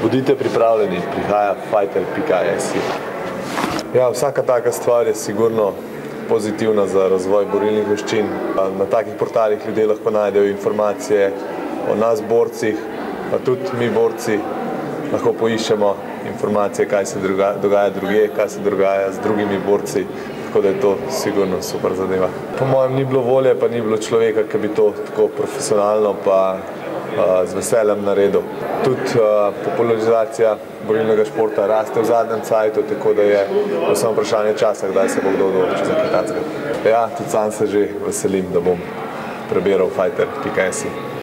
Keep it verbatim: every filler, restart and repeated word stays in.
Bodite pripravljeni, prihaja fighter pika si. Ja, vsaka taka stvar je sigurno pozitivna za razvoj borilnih veščin. Na takih portalih ljudje lahko najdejo informacije o nas borcih, pa tudi mi borci lahko poiščemo informacije, kaj se dogaja drugje, kaj se dogaja z drugimi borci, tako da je to sigurno super zadeva. Po mojem ni bilo volje, pa ni bilo človeka, ki bi to tako profesionalno pa z veseljem naredil. Tudi popularizacija borilnega športa raste v zadnjem cajtu, tako da je samo vprašanje časa, kdaj se bo kdo odločil za kaj takega. Ja, tudi sam se že veselim, da bom prebiral fighter pika si.